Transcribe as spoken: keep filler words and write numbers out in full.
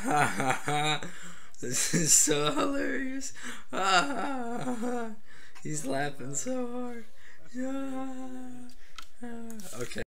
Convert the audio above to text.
This is so hilarious. He's laughing so hard. Okay.